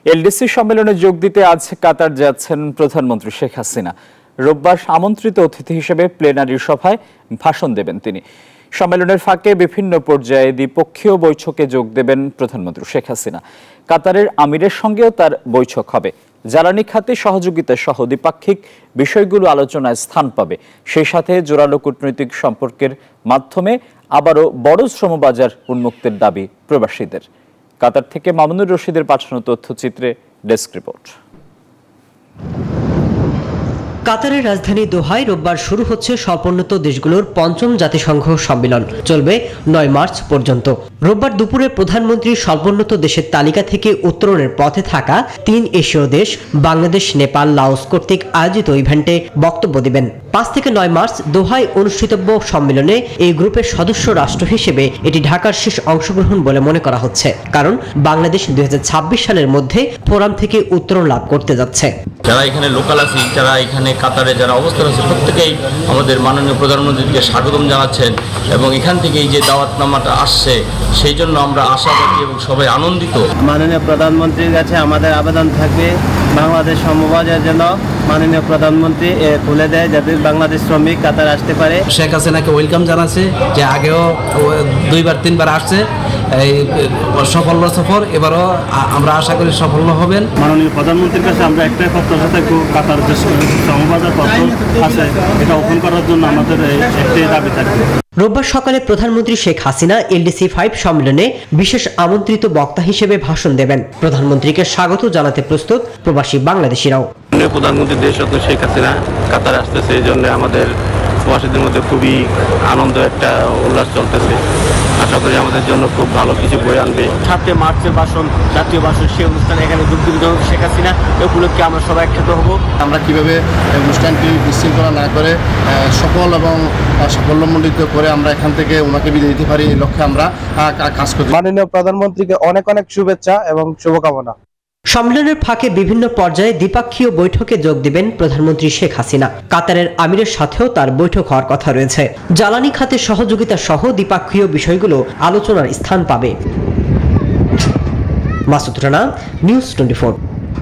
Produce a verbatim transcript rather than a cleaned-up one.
LDC সম্মেলনে যোগ দিতে আজ কাতার যাচ্ছেন প্রধানমন্ত্রী শেখ হাসিনা। রোববার আমন্ত্রিত অতিথি হিসেবে প্লেনারি সভায় ভাষণ দেবেন তিনি। সম্মেলনের ফাঁকে বিভিন্ন পর্যায়ে দ্বিপক্ষীয় বৈঠকে যোগ দেবেন প্রধানমন্ত্রী শেখ হাসিনা। কাতারের আমিরের সঙ্গেও তার বৈঠক হবে। জ্বালানি খাতে সহযোগিতা সহ দ্বিপাক্ষিক বিষয়গুলো আলোচনায় স্থান পাবে। সেই সাথে জোরালো কূটনৈতিক সম্পর্কের মাধ্যমে আবারও বড় শ্রমবাজার উন্মুক্তের দাবি প্রবাসীদের। কাতার থেকে মামুনুর রশিদের পাঠানো তথ্যচিত্রে ডেস্ক রিপোর্ট। কাতারের রাজধানী দোহায় রোববার শুরু হচ্ছে স্বল্পোন্নত দেশগুলোর পঞ্চম জাতিসংঘ সম্মেলন, চলবে নয় মার্চ পর্যন্ত। রোববার দুপুরে প্রধানমন্ত্রী স্বল্পোন্নত দেশের তালিকা থেকে উত্তরণের পথে থাকা তিন এশীয় দেশ বাংলাদেশ, নেপাল, লাওস কর্তৃক আয়োজিত ইভেন্টে বক্তব্য দিবেন। পাঁচ থেকে নয় মার্চ দোহায় অনুষ্ঠিতব্য সম্মেলনে এই গ্রুপের সদস্য রাষ্ট্র হিসেবে এটি ঢাকার শেষ অংশগ্রহণ বলে মনে করা হচ্ছে, কারণ বাংলাদেশ দুই হাজার ছাব্বিশ সালের মধ্যে ফোরাম থেকে উত্তরণ লাভ করতে যাচ্ছে। যারা এখানে লোকাল আছি, যারা এখানে কাতারে যারা অবস্থান আছে, প্রত্যেকেই আমাদের মাননীয় প্রধানমন্ত্রীকে স্বাগতম জানাচ্ছেন এবং এখান থেকে এই যে দাওয়াতনামাটা আসছে সেই জন্য আমরা আশাবাদী এবং সবাই আনন্দিত। মাননীয় প্রধানমন্ত্রীর কাছে আমাদের আবেদন থাকবে বাংলাদেশ সমবায়ের জন্য মাননীয় প্রধানমন্ত্রী খুলে দেয়, যাতে বাংলাদেশ শ্রমিক কাতার আসতে পারে। শেখ হাসিনাকে ওয়েলকাম জানাচ্ছে, যে আগেও দুইবার তিনবার আসছে, এই সফল সফর, এবারও আমরা আশা করি সফল হবেন। মাননীয় প্রধানমন্ত্রীর কাছে আমরা একটাই প্রত্যাশা থাকবো, কাতার যে সমবাজার পত্র আছে এটা ওপেন করার জন্য আমাদের একটাই দাবি থাকবে। রোববার সকালে প্রধানমন্ত্রী শেখ হাসিনা এলডিসি ফাইভ সম্মেলনে বিশেষ আমন্ত্রিত বক্তা হিসেবে ভাষণ দেবেন। প্রধানমন্ত্রীকে স্বাগত জানাতে প্রস্তুত প্রবাসী বাংলাদেশিরাও। প্রধানমন্ত্রী দেশরত্ন শেখ হাসিনা কাতার আসতেছে, এই জন্য আমাদের প্রবাসীদের মধ্যে খুবই আনন্দ, একটা উল্লাস চলতেছে। আশা করি আমাদের জন্য খুব ভালো কিছু বই আনবে। সাতই মার্চের ভাষণ, জাতীয় ভাষণ, সেই অনুষ্ঠানে এখানে যোগ দিবেন শেখ হাসিনা। এই উপলক্ষে আমরা সবাই একসাথ হব। আমরা কিভাবে অনুষ্ঠানটি বিশৃঙ্খলা না করে সফল এবং সাফল্যমণ্ডিত করে আমরা এখান থেকে ওনাকে বিদায় দিতে পারি, এই লক্ষ্যে আমরা কাজ করি। মাননীয় প্রধানমন্ত্রীকে অনেক অনেক শুভেচ্ছা এবং শুভকামনা। সম্মেলনের ফাঁকে বিভিন্ন পর্যায়ে দ্বিপাক্ষীয় বৈঠকে যোগ দিবেন প্রধানমন্ত্রী শেখ হাসিনা। কাতারের আমিরের সাথেও তার বৈঠক হওয়ার কথা রয়েছে। জ্বালানি খাতে সহযোগিতা সহ দ্বিপাক্ষীয় বিষয়গুলো আলোচনার স্থান পাবে। Masud Rana, news twenty four.